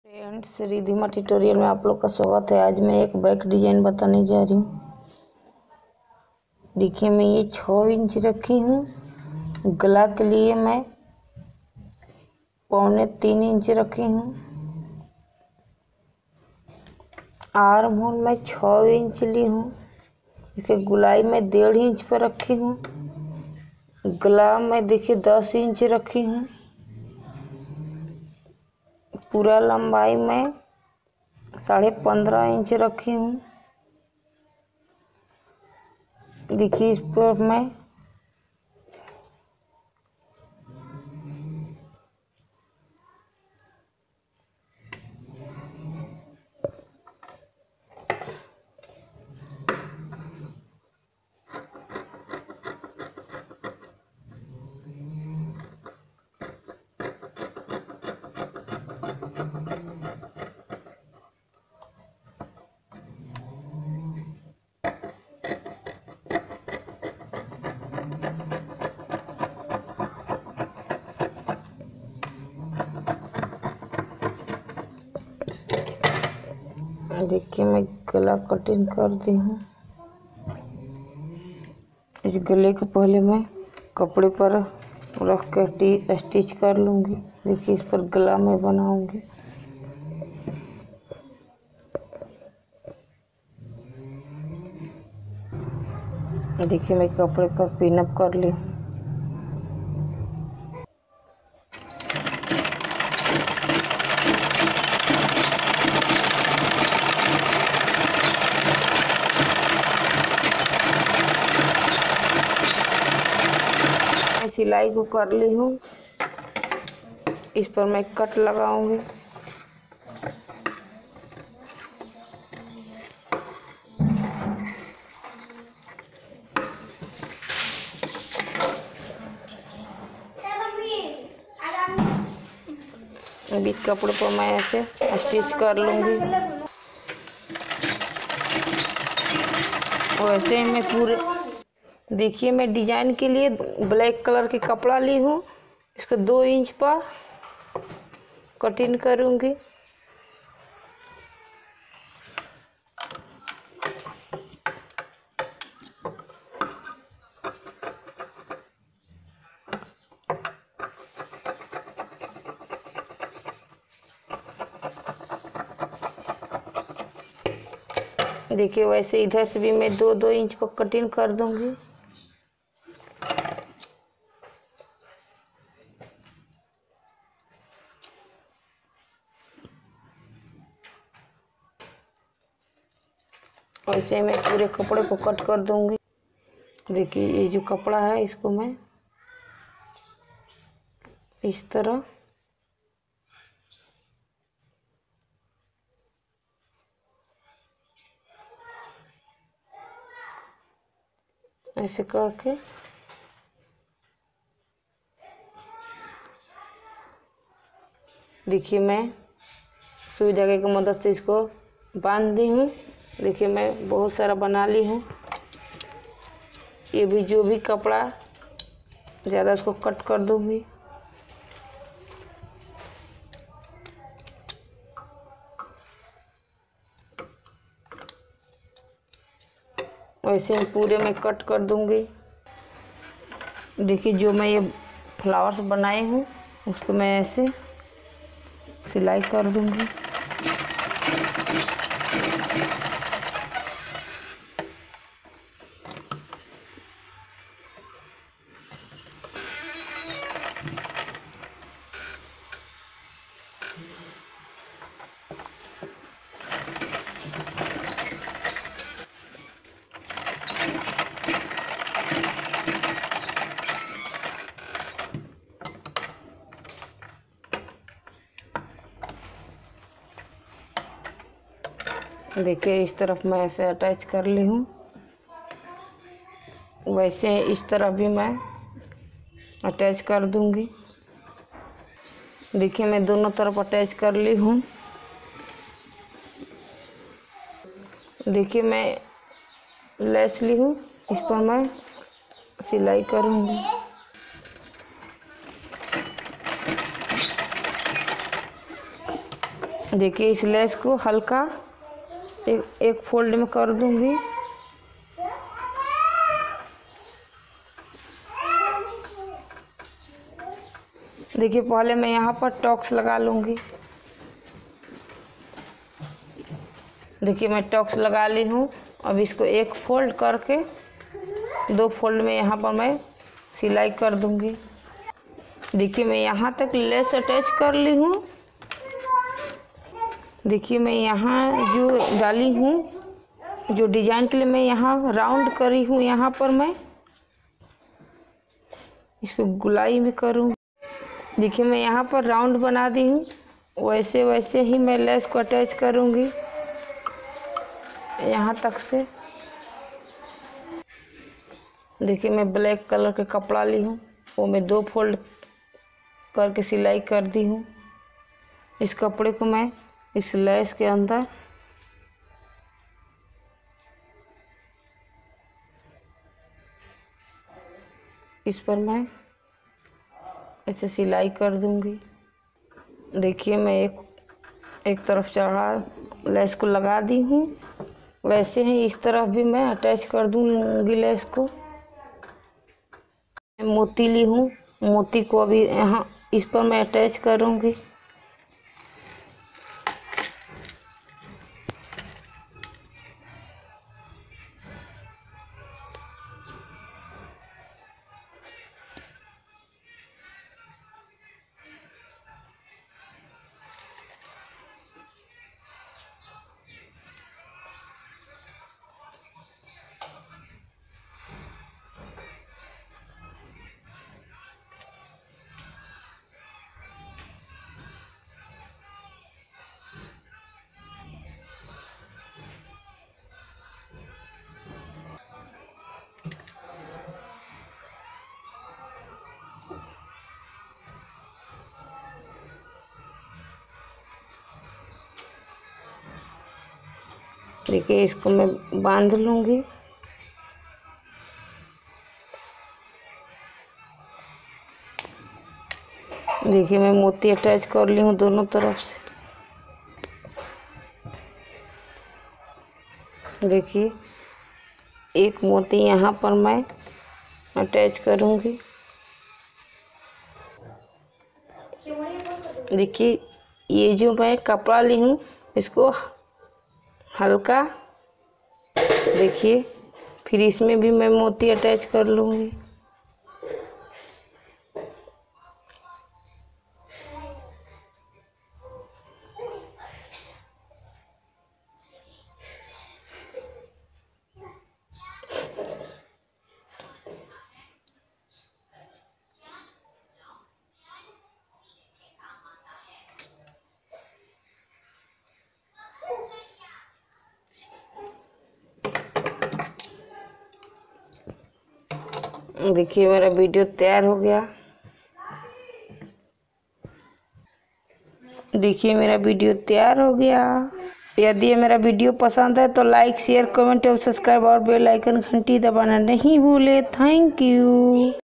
Friends, Ridhima tutorial में आप लोग का स्वागत है। आज मैं एक बैक डिजाइन बताने जा रही हूँ। देखिए, मैं ये 6 इंच रखी हूँ। गला के लिए मैं 3.25 इंच रखी हूँ। आर्म होल मैं 6 इंच ली हूँ। इसके गुलाई मैं 1.5 इंच पर रखी हूँ। गला में देखिए 10 इंच रखी हूँ। पूरा लंबाई में 15.5 इंच रखी हूँ। देखिए, इस पर मैं देखिए मैं गला कटिंग कर दी हूँ। इस गले को पहले मैं कपड़े पर रख कर स्टिच कर लूँगी। देखिए, इस पर गला मैं बनाऊँगी। देखिए, मैं कपड़े पर पिन अप कर ली हूँ। सिलाई को कर ली हूँ। इस पर मैं कट लगाऊंगी। अब इस कपड़े पर मैं ऐसे स्टिच कर लूंगी। वैसे ही मैं पूरे देखिए, मैं डिजाइन के लिए ब्लैक कलर की कपड़ा ली हूँ। इसको 2 इंच पर कटिंग करूँगी। देखिए, वैसे इधर से भी मैं 2-2 इंच पर कटिंग कर दूंगी। वैसे मैं पूरे कपड़े को कट कर दूंगी। देखिए, ये जो कपड़ा है इसको मैं इस तरह ऐसे करके देखिए, मैं सुई धागे की मदद से इसको बांध दी हूँ। देखिए, मैं बहुत सारा बना ली हूँ। ये भी जो भी कपड़ा ज़्यादा इसको कट कर दूँगी। वैसे ही पूरे में कट कर दूँगी। देखिए, जो मैं ये फ्लावर्स बनाई हूँ उसको मैं ऐसे सिलाई कर दूँगी। देखिए, इस तरफ मैं ऐसे अटैच कर ली हूँ। वैसे इस तरफ भी मैं अटैच कर दूंगी। देखिए, मैं दोनों तरफ अटैच कर ली हूँ। देखिए, मैं लेस ली हूँ। इस पर मैं सिलाई करूँगी। देखिए इस लेस को हल्का एक फोल्ड में कर दूंगी। देखिए पहले मैं यहाँ पर टॉक्स लगा लूँगी। देखिए मैं टॉक्स लगा ली हूँ। अब इसको एक फोल्ड करके 2 फोल्ड में यहाँ पर मैं सिलाई कर दूँगी। देखिए मैं यहाँ तक लेस अटैच कर ली हूँ। देखिए मैं यहाँ जो डाली हूँ, जो डिजाइन के लिए मैं यहाँ राउंड करी हूँ, यहाँ पर मैं इसको गुलाई में करूँ। देखिए मैं यहाँ पर राउंड बना दी हूँ, वैसे वैसे ही मैं लेस को अटैच करूँगी यहाँ तक से। देखिए मैं ब्लैक कलर का कपड़ा ली हूँ, वो मैं 2 फोल्ड करके सिलाई कर दी हूँ। इस कपड़े को मैं इस लेस के अंदर इस पर मैं ऐसे सिलाई कर दूंगी। देखिए मैं एक तरफ चढ़ा लेस को लगा दी हूँ, वैसे ही इस तरफ भी मैं अटैच कर दूंगी लेस को। मोती ली हूँ, मोती को अभी यहाँ इस पर मैं अटैच करूँगी। देखिए इसको मैं बांध लूँगी। देखिए मैं मोती अटैच कर ली हूँ दोनों तरफ से। देखिए एक मोती यहाँ पर मैं अटैच करूँगी। देखिए ये जो मैं कपड़ा ली हूँ, इसको हल्का देखिए फिर इसमें भी मैं मोती अटैच कर लूँगी। देखिए मेरा वीडियो तैयार हो गया। देखिए मेरा वीडियो तैयार हो गया। यदि मेरा वीडियो पसंद है तो लाइक शेयर कमेंट और सब्सक्राइब और बेल आइकन घंटी दबाना नहीं भूले। Thank you.